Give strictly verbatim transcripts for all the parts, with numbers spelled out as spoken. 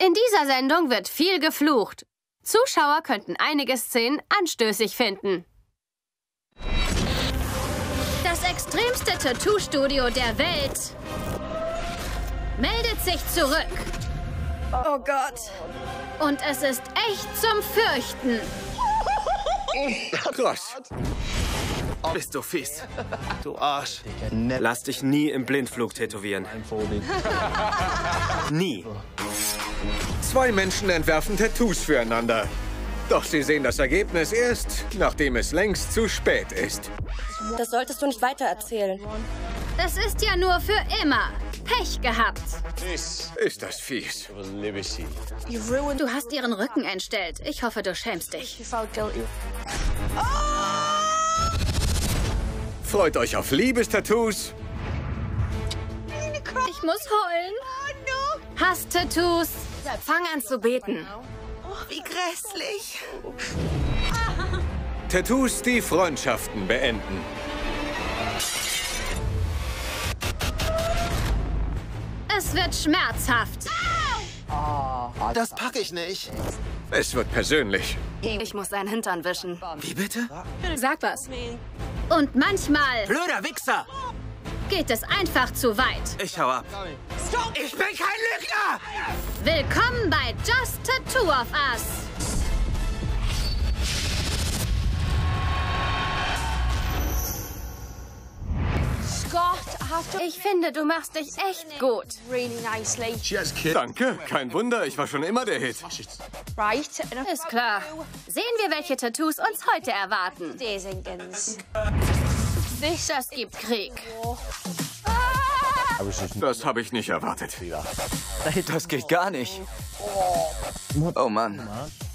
In dieser Sendung wird viel geflucht. Zuschauer könnten einige Szenen anstößig finden. Das extremste Tattoo-Studio der Welt meldet sich zurück. Oh Gott. Und es ist echt zum Fürchten. Krass. Bist du fies. Du Arsch. Lass dich nie im Blindflug tätowieren. Nie. Zwei Menschen entwerfen Tattoos füreinander. Doch sie sehen das Ergebnis erst, nachdem es längst zu spät ist. Das solltest du nicht weitererzählen. Das ist ja nur für immer. Pech gehabt. Ist das fies. Du hast ihren Rücken entstellt. Ich hoffe, du schämst dich. Freut euch auf Liebestattoos. Ich muss heulen. Hass-Tattoos. Fang an zu beten. Wie grässlich. Tattoos, die Freundschaften beenden. Es wird schmerzhaft. Das packe ich nicht. Es wird persönlich. Ich muss seinen Hintern wischen. Wie bitte? Sag was. Und manchmal Blöder Wichser! geht es einfach zu weit. Ich hau ab. Ich bin kein Lügner! Willkommen bei Just Tattoo of Us. Ich finde, du machst dich echt gut. Danke, kein Wunder, ich war schon immer der Hit. Ist klar. Sehen wir, welche Tattoos uns heute erwarten. Das gibt Krieg. Das habe ich nicht erwartet. Das geht gar nicht. Oh Mann.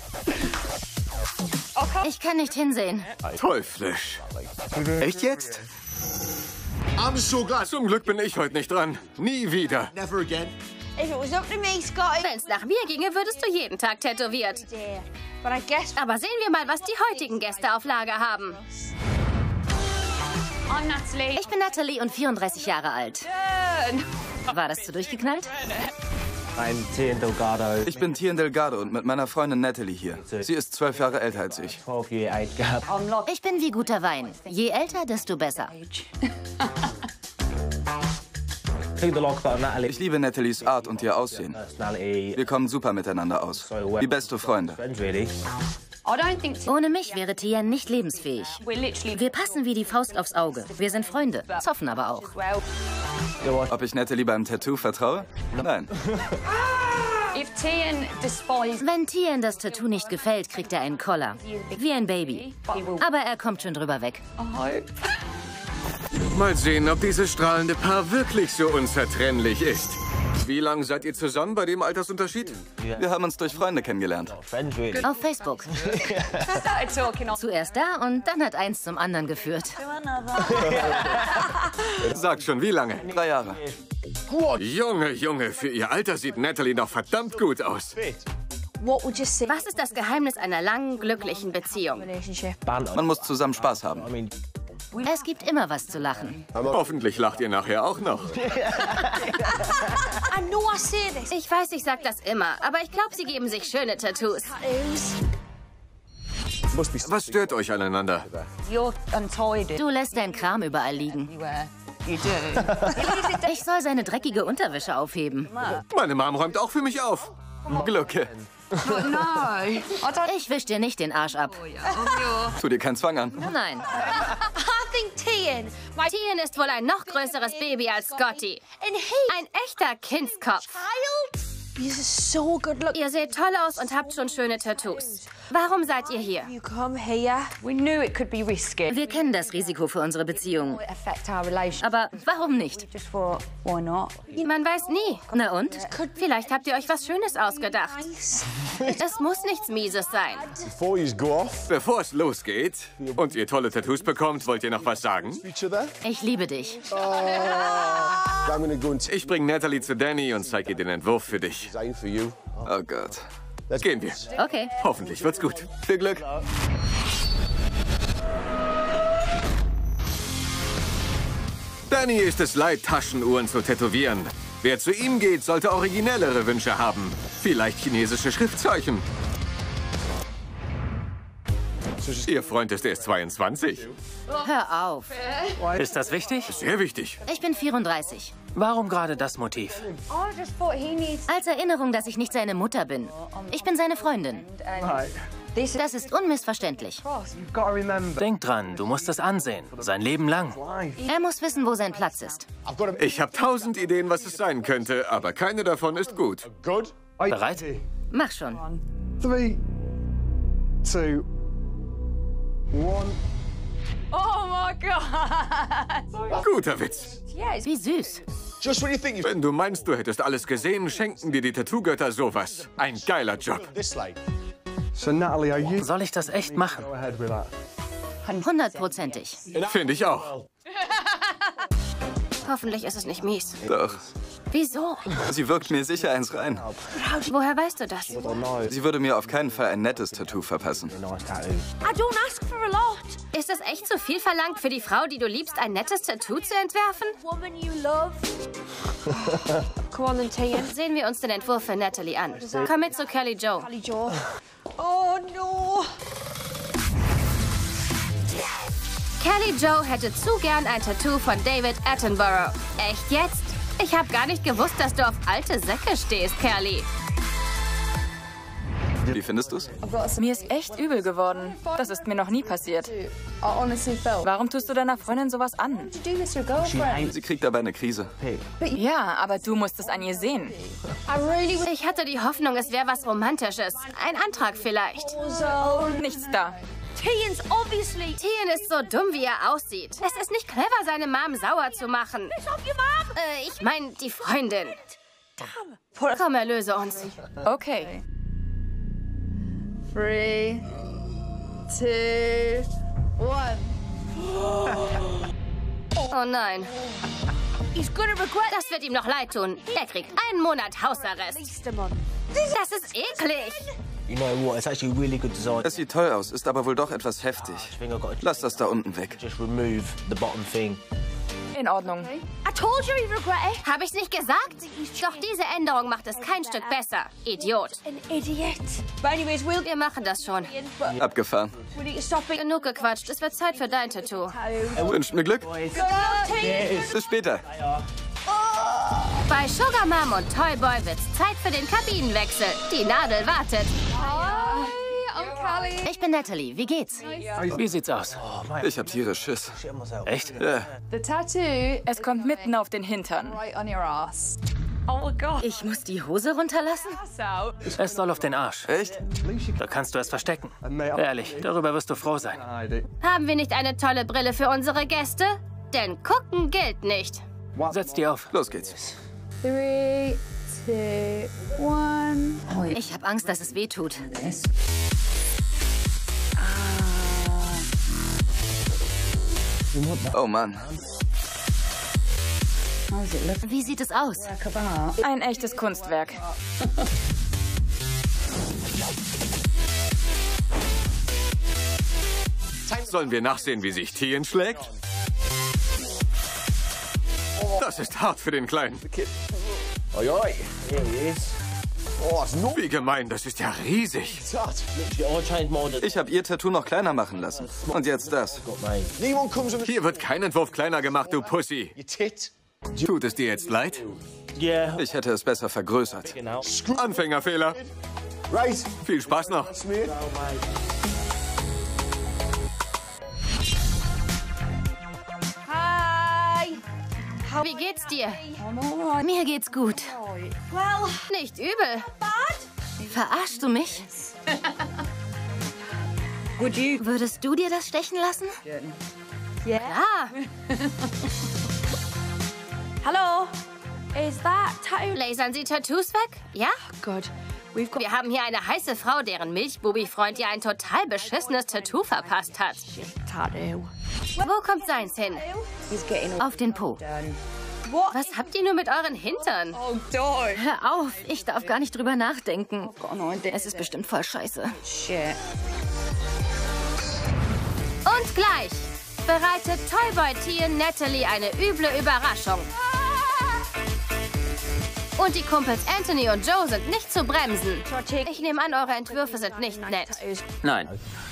Ich kann nicht hinsehen. Teuflisch. Echt jetzt? Zum Glück bin ich heute nicht dran. Nie wieder. Wenn es nach mir ginge, würdest du jeden Tag tätowiert. Aber sehen wir mal, was die heutigen Gäste auf Lager haben. Ich bin Natalie und vierunddreißig Jahre alt. War das zu durchgeknallt? Ich bin Tian Delgado und mit meiner Freundin Natalie hier. Sie ist zwölf Jahre älter als ich. Ich bin wie guter Wein. Je älter, desto besser. Ich liebe Natalies Art und ihr Aussehen. Wir kommen super miteinander aus. Wie beste Freunde. Ohne mich wäre Tian nicht lebensfähig. Wir passen wie die Faust aufs Auge. Wir sind Freunde, zoffen aber auch. Ob ich Natalie beim Tattoo vertraue? Nein. Wenn Tian das Tattoo nicht gefällt, kriegt er einen Koller. Wie ein Baby. Aber er kommt schon drüber weg. Mal sehen, ob dieses strahlende Paar wirklich so unzertrennlich ist. Wie lange seid ihr zusammen bei dem Altersunterschied? Wir haben uns durch Freunde kennengelernt. Auf Facebook. Zuerst da und dann hat eins zum anderen geführt. Sagt schon, wie lange? Drei Jahre. Junge, Junge, für ihr Alter sieht Natalie noch verdammt gut aus. Was ist das Geheimnis einer langen, glücklichen Beziehung? Man muss zusammen Spaß haben. Es gibt immer was zu lachen. Hoffentlich lacht ihr nachher auch noch. Ich weiß, ich sag das immer, aber ich glaube, sie geben sich schöne Tattoos. Was stört euch aneinander? Du lässt deinen Kram überall liegen. Ich soll seine dreckige Unterwäsche aufheben. Meine Mom räumt auch für mich auf. Glucke. Ich wisch dir nicht den Arsch ab. Tu dir keinen Zwang an. Nein. Tian ist wohl ein noch größeres Baby als Scotty. Ein echter Kindskopf. Ihr seht toll aus und habt schon schöne Tattoos. Warum seid ihr hier? Wir kennen das Risiko für unsere Beziehung. Aber warum nicht? Man weiß nie. Na und? Vielleicht habt ihr euch was Schönes ausgedacht. Es muss nichts Mieses sein. Bevor es losgeht und ihr tolle Tattoos bekommt, wollt ihr noch was sagen? Ich liebe dich. Ich bringe Natalie zu Danny und zeige ihr den Entwurf für dich. Oh Gott. Gehen wir. Okay. Hoffentlich wird's gut. Viel Glück. Danny ist es leid, Taschenuhren zu tätowieren. Wer zu ihm geht, sollte originellere Wünsche haben. Vielleicht chinesische Schriftzeichen. Ihr Freund ist erst zweiundzwanzig. Hör auf. Ist das wichtig? Sehr wichtig. Ich bin vierunddreißig. Warum gerade das Motiv? Als Erinnerung, dass ich nicht seine Mutter bin. Ich bin seine Freundin. Das ist unmissverständlich. Denk dran, du musst es ansehen. Sein Leben lang. Er muss wissen, wo sein Platz ist. Ich habe tausend Ideen, was es sein könnte, aber keine davon ist gut. Bereit? Mach schon. Three, two, one. Oh my God! Guter Witz. Wie süß. Wenn du meinst, du hättest alles gesehen, schenken dir die Tattoo-Götter sowas. Ein geiler Job. So Natalie, are you Soll ich das echt machen? go ahead with that? Hundertprozentig. Finde ich auch. Hoffentlich ist es nicht mies. Doch. Wieso? Sie wirkt mir sicher eins rein. Woher weißt du das? Sie würde mir auf keinen Fall ein nettes Tattoo verpassen. I don't ask for a lot. Ist es echt zu viel verlangt, für die Frau, die du liebst, ein nettes Tattoo zu entwerfen? Woman you love. Come on then, Tian. Sehen wir uns den Entwurf für Natalie an. Komm mit zu Kelly Joe. Kelly Joe. Oh no. Kelly Joe hätte zu gern ein Tattoo von David Attenborough. Echt jetzt? Ich habe gar nicht gewusst, dass du auf alte Säcke stehst, Kelly. Wie findest du's? Mir ist echt übel geworden. Das ist mir noch nie passiert. Warum tust du deiner Freundin sowas an? Sie kriegt dabei eine Krise. Ja, aber du musst es an ihr sehen. Ich hatte die Hoffnung, es wäre was Romantisches. Ein Antrag vielleicht. Nichts da. Tian's obviously. Tian ist so dumm, wie er aussieht. Es ist nicht clever, seine Mom sauer zu machen. Äh, ich meine, die Freundin. Komm, erlöse uns. Okay. Three, two, one. Oh nein. He's gonna regret Das wird ihm noch leid tun. Er kriegt einen Monat Hausarrest. this, man. Das ist eklig. You know what? It's actually a really good design. Es sieht toll aus, ist aber wohl doch etwas heftig. I think I've got to Lass das da unten weg. just remove the bottom thing. In Ordnung. I told you he'd regret it. Habe ich's nicht gesagt? Doch diese Änderung macht es kein Stück besser. Idiot. An idiot. But anyways, we'll Wir machen das schon. but Abgefahren. we need to stop it. Genug gequatscht. Es wird Zeit für dein Tattoo. Wünscht mir Glück. Go, Tian. Bis später. Bei Sugar Mom und Toy Boy wird's Zeit für den Kabinenwechsel. Die Nadel wartet. Hi, I'm Callie. Ich bin Natalie. Wie geht's? Wie sieht's aus? Ich hab tierisch Schiss. Echt? Ja. The tattoo Es kommt mitten auf den Hintern. right on your ass. Oh my God. Ich muss die Hose runterlassen? Es soll auf den Arsch. Echt? Da kannst du es verstecken. Ehrlich, darüber wirst du froh sein. Haben wir nicht eine tolle Brille für unsere Gäste? Denn gucken gilt nicht. Setz die auf. Los geht's. Three, two, one. Ich habe Angst, dass es weh tut. Oh Mann. Wie sieht es aus? Ein echtes Kunstwerk. Sollen wir nachsehen, wie sich Tian schlägt? Das ist hart für den Kleinen. Oi, oi. Here he is. Oh, it's not Wie gemein, das ist ja riesig. touch. Literally, I changed mine. Ich habe ihr Tattoo noch kleiner machen lassen. Und jetzt das. Mate. Anyone comes in Hier wird kein Entwurf kleiner gemacht, du Pussy. your tit. Tut es dir jetzt leid? Yeah. Ich hätte es besser vergrößert. Genau. Anfängerfehler. Right. Viel Spaß noch. Smeared. Hi. Wie geht's dir? Mir geht's gut. Well, Nicht übel. bad. Verarschst du mich? Would you? Würdest du dir das stechen lassen? Yeah. Ja. Hello. Is that tattoo? Lasern Sie Tattoos weg? Ja? Good. We've got Wir haben hier eine heiße Frau, deren Milchbubi-Freund ihr ein total beschissenes Tattoo verpasst hat. tattoo. Wo kommt seins hin? He's getting Auf den Po. what? Was habt ihr nur mit euren Hintern? Oh, don't. Hör auf, ich darf gar nicht drüber nachdenken. Got an idea. Es ist bestimmt voll scheiße. Shit. Und gleich bereitet Toyboy Tian Natalie eine üble Überraschung. Und die Kumpels Anthony und Joe sind nicht zu bremsen. Ich nehme an, eure Entwürfe sind nicht nett. Nein.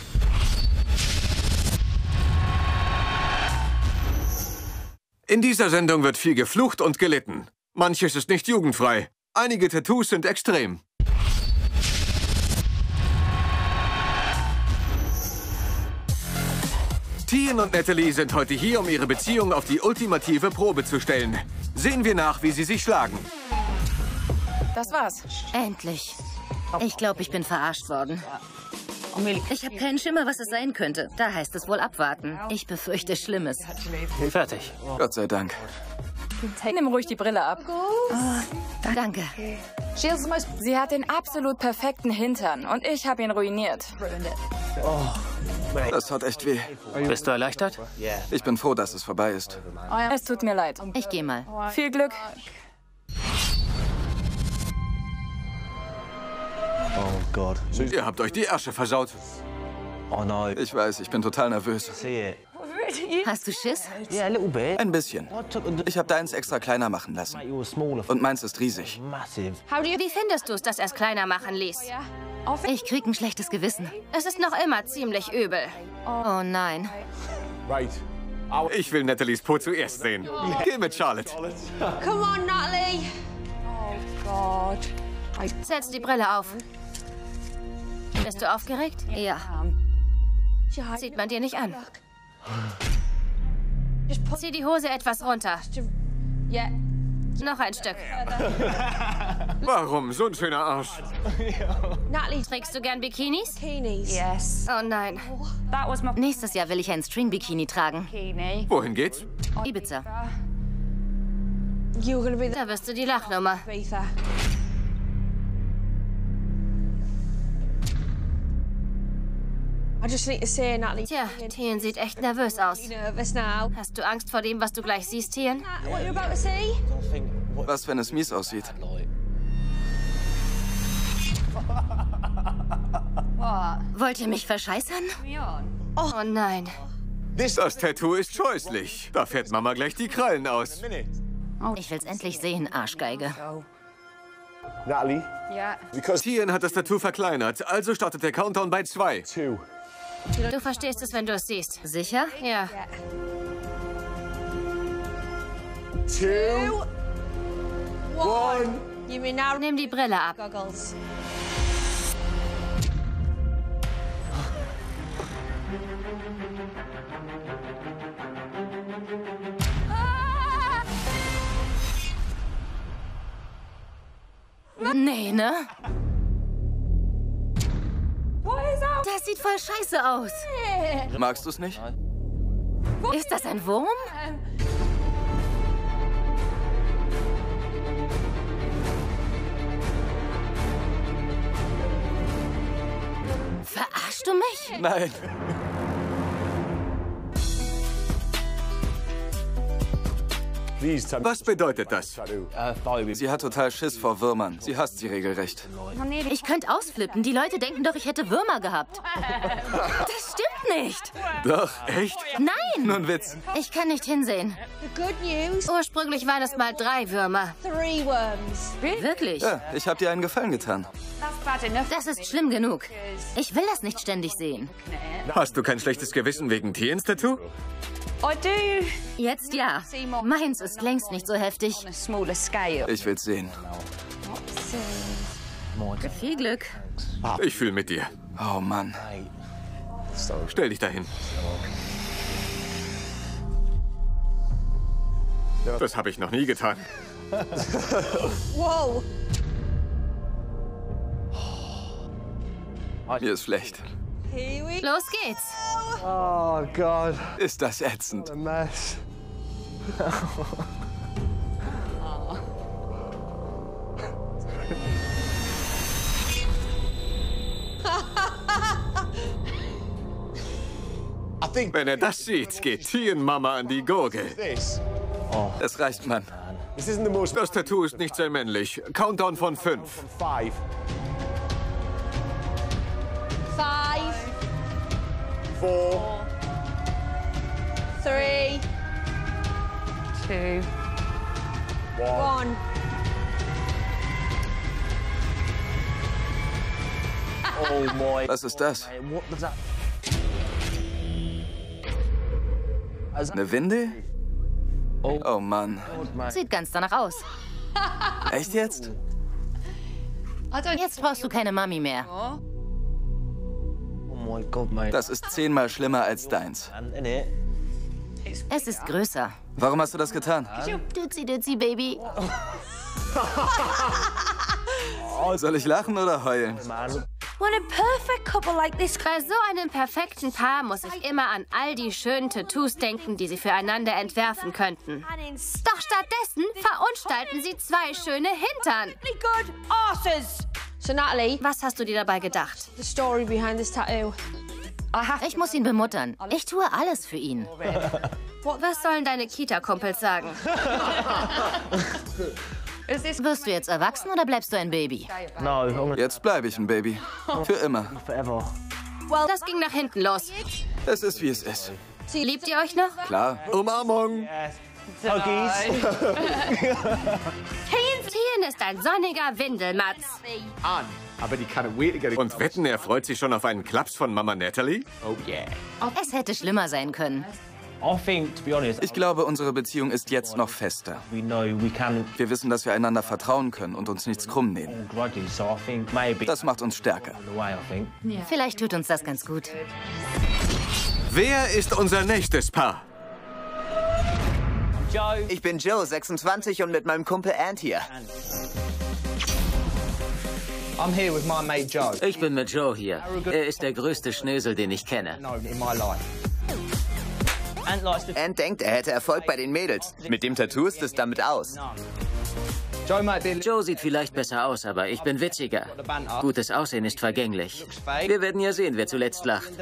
In dieser Sendung wird viel geflucht und gelitten. Manches ist nicht jugendfrei. Einige Tattoos sind extrem. Tien und Natalie sind heute hier, um ihre Beziehung auf die ultimative Probe zu stellen. Sehen wir nach, wie sie sich schlagen. Das war's. Endlich. Ich glaube, ich bin verarscht worden. Ich habe keinen Schimmer, was es sein könnte. Da heißt es wohl abwarten. Ich befürchte Schlimmes. Fertig. Gott sei Dank. Nimm ruhig die Brille ab. Oh, danke. Sie hat den absolut perfekten Hintern und ich habe ihn ruiniert. Das tat echt weh. Bist du erleichtert? Ich bin froh, dass es vorbei ist. Es tut mir leid. Ich gehe mal. Viel Glück. Oh Gott. Ihr habt euch die Asche versaut. Oh no. Ich weiß, ich bin total nervös. See it. Hast du Schiss? Yeah, a little bit. Ein bisschen. Ich habe deins extra kleiner machen lassen. Mate, you were smaller. Und meins ist riesig. Massive. Wie findest du es, dass er es kleiner machen ließ? Ich krieg ein schlechtes Gewissen. Es ist noch immer ziemlich übel. Oh nein. Right. Ich will Nathalies Po zuerst sehen. Geh mit Charlotte. Come on, Natalie. God. Setz die Brille auf. Bist du aufgeregt? Ja. Sieht man dir nicht an. Zieh die Hose etwas runter. Noch ein Stück. Warum? So ein schöner Arsch. Natalie, trägst du gern Bikinis? Bikinis. Yes. Oh nein. That was my Nächstes Jahr will ich ein String-Bikini tragen. bikini. Wohin geht's? Ibiza. You're gonna be the Da wirst du die Lachnummer. Ibiza. I just need to say, Natalie. Tja, Tien sieht echt nervös aus. You nervous now? Hast du Angst vor dem, was du gleich siehst, Tien? What you're about to see? Was, wenn es mies aussieht? Wollt ihr mich verscheißern? Oh nein. Das Tattoo ist scheußlich. Da fährt Mama gleich die Krallen aus. Ich will's endlich sehen, Arschgeige. Natalie, Yeah. because Tien hat das Tattoo verkleinert, also startet der Countdown bei zwei. two. Du verstehst es, wenn du es siehst. Sicher? Ja. Two. One. You mean now? Nimm die Brille ab. Goggles. Nee, ne? Das sieht voll scheiße aus. Magst du es nicht? Ist das ein Wurm? Verarschst du mich? Nein. Please tell me. Was bedeutet das? Tattoo. Sie hat total Schiss vor Würmern. Sie hasst sie regelrecht. Ich könnte ausflippen. Die Leute denken doch, ich hätte Würmer gehabt. Das stimmt nicht. Doch, echt? Nein. Nur ein Witz. Ich kann nicht hinsehen. The good news: Ursprünglich waren es mal drei Würmer. three worms. Wirklich? Ja, ich habe dir einen Gefallen getan. That's bad enough. Das ist schlimm genug. Ich will das nicht ständig sehen. Hast du kein schlechtes Gewissen wegen Tiens Tattoo? I do Jetzt ja. Meins ist längst nicht so heftig. on a smaller scale. Ich will's sehen. Viel Glück. Ich fühle mit dir. Oh Mann. Stell dich dahin. Das habe ich noch nie getan. Whoa. Mir ist schlecht. Here we Los geht's. Oh, God. Ist das ätzend. A mess. I think, wenn er das sieht, geht Tien Mama an die Gurgel. This. Es reicht, Mann. This isn't the most. Das Tattoo ist nicht sehr männlich. Countdown von fünf. Five. five, Four. three, Two. One. one. Was ist das? Eine Windel? Oh Mann. Sieht ganz danach aus. Echt jetzt? Jetzt brauchst du keine Mami mehr. Das ist zehnmal schlimmer als deins. Es ist größer. Warum hast du das getan? Dützi, dützi, Baby. Soll ich lachen oder heulen? Bei so einem perfekten Paar muss ich immer an all die schönen Tattoos denken, die sie füreinander entwerfen könnten. Doch stattdessen verunstalten sie zwei schöne Hintern. So, Natalie, Was hast du dir dabei gedacht? the story behind this tattoo. Ich muss ihn bemuttern. Ich tue alles für ihn. Was sollen deine Kita-Kumpels sagen? Wirst du jetzt erwachsen oder bleibst du ein Baby? Jetzt bleibe ich ein Baby. Für immer. Das ging nach hinten los. Es ist, wie es ist. Liebt ihr euch noch? Klar. Umarmung. Tien ist ein sonniger Windelmatz. Und wetten, er freut sich schon auf einen Klaps von Mama Natalie? Es hätte schlimmer sein können. Ich glaube, unsere Beziehung ist jetzt noch fester. Wir wissen, dass wir einander vertrauen können und uns nichts krumm nehmen. Das macht uns stärker. Vielleicht tut uns das ganz gut. Wer ist unser nächstes Paar? Ich bin Joe, sechsundzwanzig und mit meinem Kumpel Ant hier. Ich bin mit Joe hier. Er ist der größte Schnösel, den ich kenne. Ant denkt, er hätte Erfolg bei den Mädels. Mit dem Tattoo ist es damit aus. Joe sieht vielleicht besser aus, aber ich bin witziger. Gutes Aussehen ist vergänglich. Wir werden ja sehen, wer zuletzt lacht.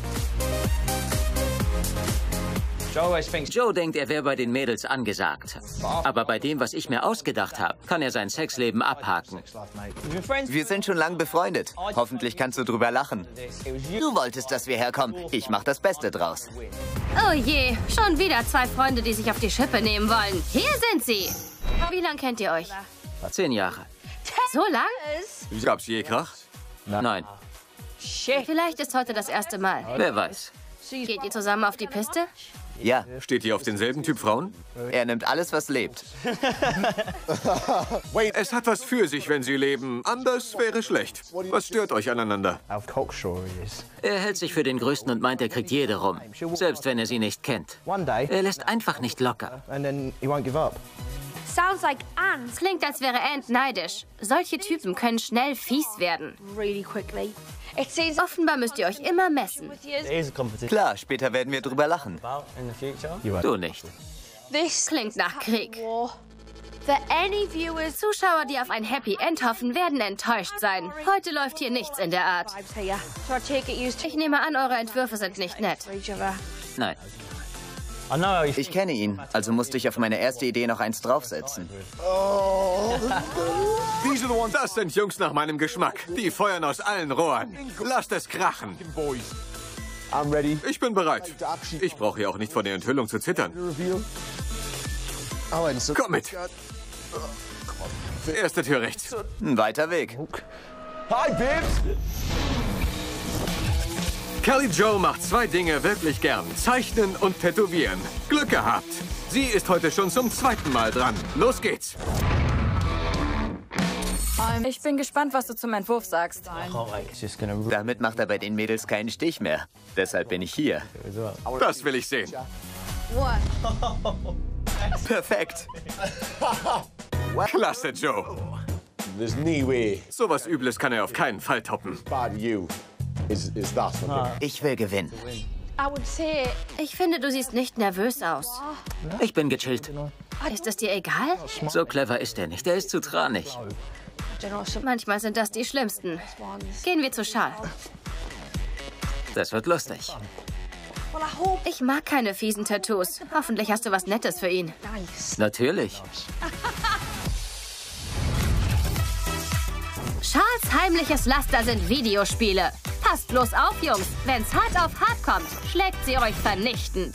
Joe denkt, er wäre bei den Mädels angesagt. Aber bei dem, was ich mir ausgedacht habe, kann er sein Sexleben abhaken. Wir sind schon lange befreundet. Hoffentlich kannst du drüber lachen. Du wolltest, dass wir herkommen. Ich mach das Beste draus. Oh je, schon wieder zwei Freunde, die sich auf die Schippe nehmen wollen. Hier sind sie. Wie lange kennt ihr euch? Zehn Jahre. So lang? Gab's je Krach? Nein. Vielleicht ist heute das erste Mal. Wer weiß. Geht ihr zusammen auf die Piste? Ja. Steht ihr auf denselben Typ Frauen? Er nimmt alles, was lebt. Es hat was für sich, wenn sie leben. Anders wäre schlecht. Was stört euch aneinander? Er hält sich für den Größten und meint, er kriegt jede rum. Selbst wenn er sie nicht kennt. Er lässt einfach nicht locker. Sounds like Ant. Klingt, als wäre Ant neidisch. Solche Typen können schnell fies werden. Really quickly. Offenbar müsst ihr euch immer messen. Klar, später werden wir drüber lachen. Du nicht. Das klingt nach Krieg. Zuschauer, die auf ein Happy End hoffen, werden enttäuscht sein. Heute läuft hier nichts in der Art. Ich nehme an, eure Entwürfe sind nicht nett. Nein. Ich kenne ihn, also musste ich auf meine erste Idee noch eins draufsetzen. Das sind Jungs nach meinem Geschmack. Die feuern aus allen Rohren. Lasst es krachen. Ich bin bereit. Ich brauche hier auch nicht vor der Enthüllung zu zittern. Komm mit. Erste Tür rechts. Ein weiter Weg. Hi, Bibs. Kelly Jo macht zwei Dinge wirklich gern. Zeichnen und tätowieren. Glück gehabt. Sie ist heute schon zum zweiten Mal dran. Los geht's. Ich bin gespannt, was du zum Entwurf sagst. Damit macht er bei den Mädels keinen Stich mehr. Deshalb bin ich hier. Das will ich sehen. Perfekt. Klasse, Joe. There's no way. Sowas Übles kann er auf keinen Fall toppen. Bad you. Is, is that one? Ich will gewinnen. Ich finde, du siehst nicht nervös aus. Ich bin gechillt. Ist es dir egal? So clever ist er nicht. Er ist zu tranig. Manchmal sind das die schlimmsten. Gehen wir zu Schal. Das wird lustig. Ich mag keine fiesen Tattoos. Hoffentlich hast du was Nettes für ihn. Natürlich. Charles' heimliches Laster sind Videospiele. Passt bloß auf, Jungs. Wenn's hart auf hart kommt, schlägt sie euch vernichtend.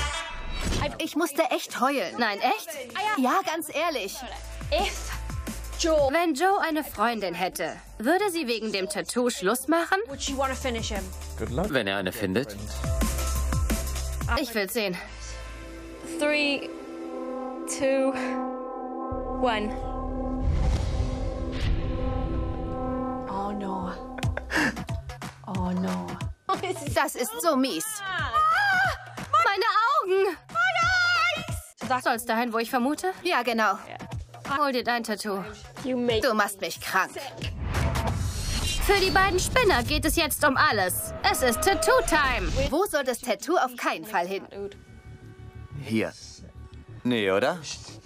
Ich musste echt heulen. Nein, echt? Ja, ganz ehrlich. Joe. Wenn Joe eine Freundin hätte, würde sie wegen dem Tattoo Schluss machen? Would she want to finish him? Good luck. Wenn er eine findet. Ich will's sehen. Three, two, one. Oh no. Oh no. Das ist so mies. Ah, meine Augen! Soll's dahin, wo ich vermute? Ja, genau. Hol dir dein Tattoo. Du machst mich krank. Für die beiden Spinner geht es jetzt um alles. Es ist Tattoo-Time. Wo soll das Tattoo auf keinen Fall hin? Hier. Nee, oder?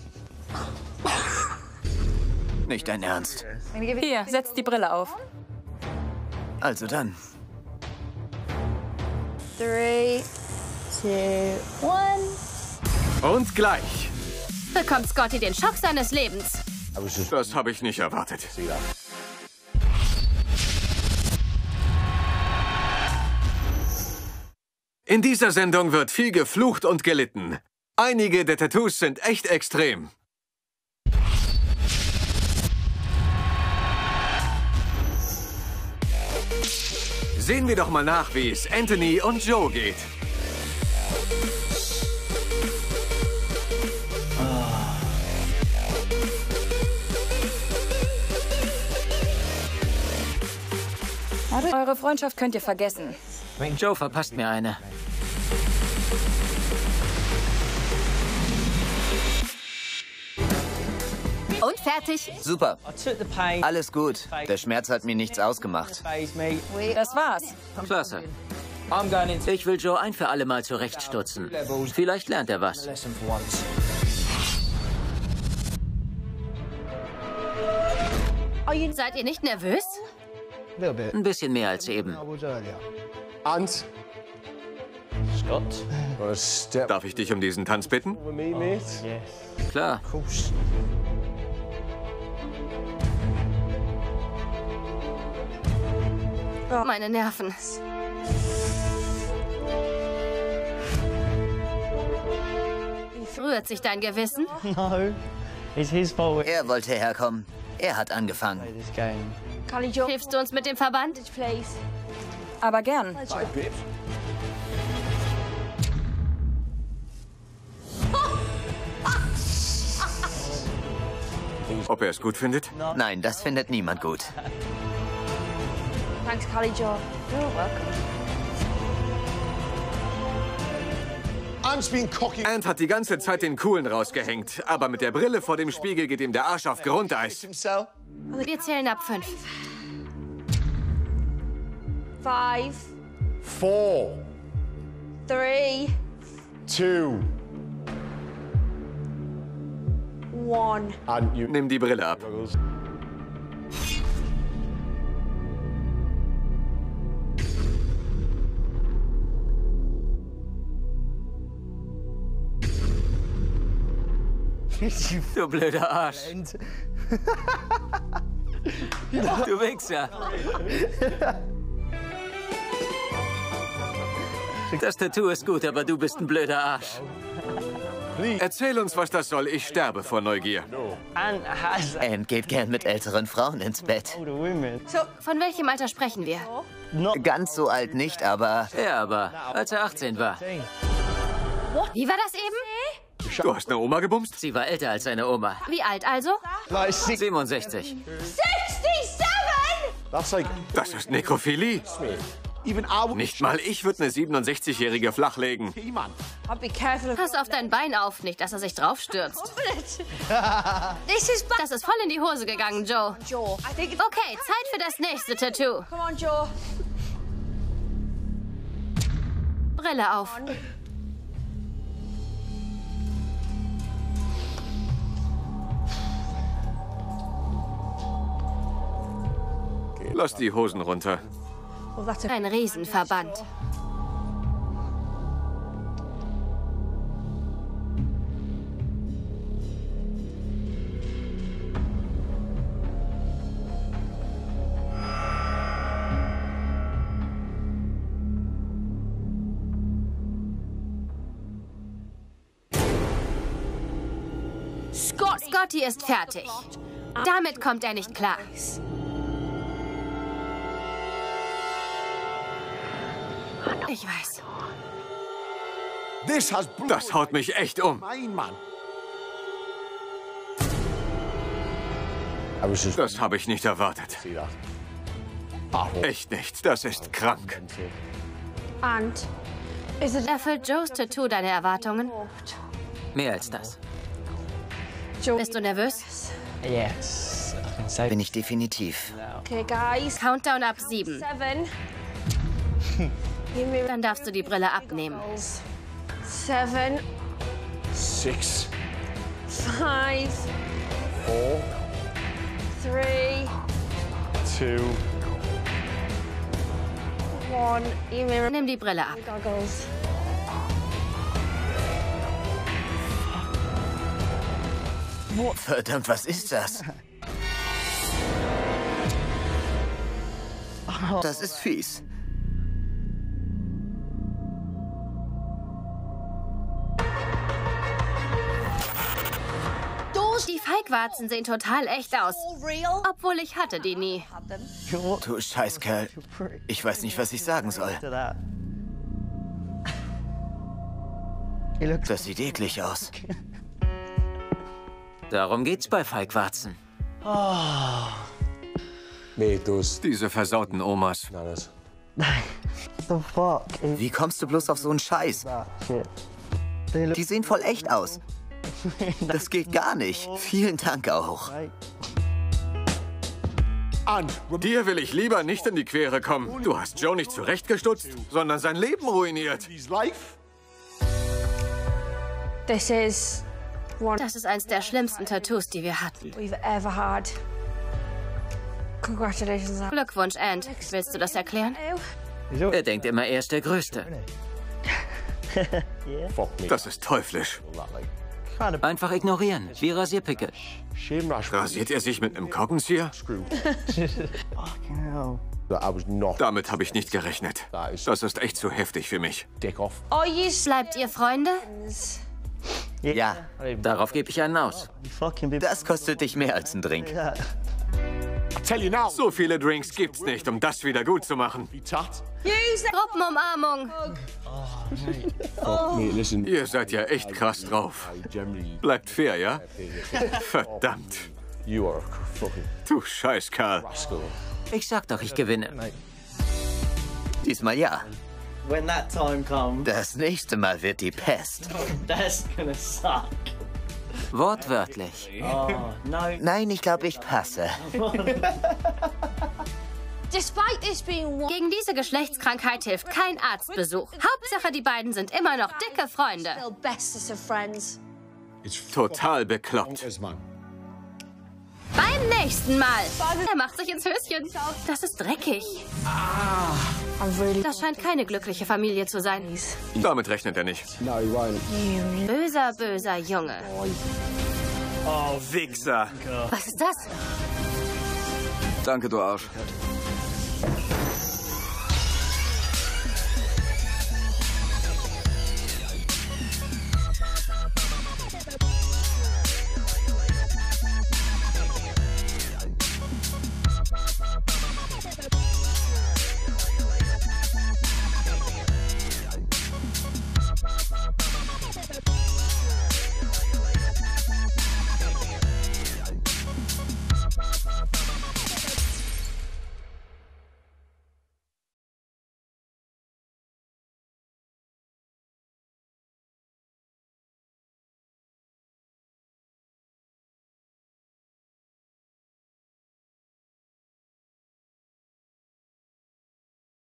Nicht dein Ernst. Hier, setz die Brille auf. Also dann. Three, two, one. Und gleich. Bekommt Scotty den Schock seines Lebens. Das habe ich nicht erwartet. In dieser Sendung wird viel geflucht und gelitten. Einige der Tattoos sind echt extrem. Sehen wir doch mal nach, wie es Anthony und Joe geht. Eure Freundschaft könnt ihr vergessen. Joe verpasst mir eine. Und fertig. Super. Alles gut. Der Schmerz hat mir nichts ausgemacht. Das war's. Klasse. Ich will Joe ein für alle Mal zurechtstutzen. Vielleicht lernt er was. Seid ihr nicht nervös? Ein bisschen mehr als eben. And Scott, darf ich dich um diesen Tanz bitten? Klar. Meine Nerven. Rührt sich dein Gewissen? Er wollte herkommen. Er hat angefangen. Hilfst du uns mit dem Verband? Aber gern. Ob er es gut findet? Nein, das findet niemand gut. Thanks, Callie Joe. You're welcome. Ant hat die ganze Zeit den Coolen rausgehängt, aber mit der Brille vor dem Spiegel geht ihm der Arsch auf Grundeis. Wir zählen ab fünf. Five. Four. Three. Two. One. And you Nimm die Brille ab. Du blöder Arsch. Du Wichser. Das Tattoo ist gut, aber du bist ein blöder Arsch. Erzähl uns, was das soll. Ich sterbe vor Neugier. Anne geht gern mit älteren Frauen ins Bett. So, von welchem Alter sprechen wir? Ganz so alt nicht, aber... Ja, aber als er achtzehn war. Wie war das eben? Du hast eine Oma gebumst? Sie war älter als seine Oma. Wie alt also? siebenundsechzig. Das ist Nekrophilie. Nicht mal ich würde eine siebenundsechzigjährige flachlegen. Pass auf dein Bein auf, nicht, dass er sich draufstürzt. Das ist voll in die Hose gegangen, Joe. Okay, Zeit für das nächste Tattoo. Come on, Joe. Brille auf. Lass die Hosen runter. Ein Riesenverband. Scotty ist fertig. Damit kommt er nicht klar. Ich weiß. Das haut mich echt um. Das habe ich nicht erwartet. Echt nicht. Das ist krank. Erfüllt Joes Tattoo deine Erwartungen? Mehr als das. Bist du nervös? Bin ich definitiv. Okay, guys. Countdown ab sieben. Seven. Dann darfst du die Brille abnehmen. Seven. Six. Five. Four. Three. Two. One. Nimm die Brille ab. Goggles. Verdammt, was ist das? Das ist fies. Die Feigwarzen sehen total echt aus. Obwohl ich hatte die nie. Du Scheißkerl. Ich weiß nicht, was ich sagen soll. Das sieht eklig aus. Darum geht's bei Feigwarzen. Diese versauten Omas. Wie kommst du bloß auf so einen Scheiß? Die sehen voll echt aus. Das geht gar nicht. Vielen Dank auch. Dir will ich lieber nicht in die Quere kommen. Du hast Joe nicht zurechtgestutzt, sondern sein Leben ruiniert. This is one Das ist eins der schlimmsten Tattoos, die wir hatten. we've ever had. Congratulations. Glückwunsch, Ant. Willst du das erklären? Er denkt immer, er ist der Größte. Das ist teuflisch. Einfach ignorieren, wie Rasierpickel. Rasiert er sich mit einem Korkenzieher? Damit habe ich nicht gerechnet. Das ist echt zu heftig für mich. Bleibt ihr Freunde? Ja, Darauf gebe ich einen aus. das kostet dich mehr als ein Drink. So viele Drinks gibt's nicht, um das wieder gut zu machen. Gruppenumarmung. Ihr seid ja echt krass drauf. Bleibt fair, ja? Verdammt. Du Scheißkerl. Ich sag doch, ich gewinne. Diesmal ja. Das nächste Mal wird die Pest. Wortwörtlich. Nein, ich glaube, ich passe. Gegen diese Geschlechtskrankheit hilft kein Arztbesuch. Hauptsache, die beiden sind immer noch dicke Freunde. Total bekloppt. Beim nächsten Mal. Er macht sich ins Höschen. Das ist dreckig. Das scheint keine glückliche Familie zu sein. Damit rechnet er nicht. Böser, böser Junge. Oh, Wichser. Was ist das? Danke, du Arsch.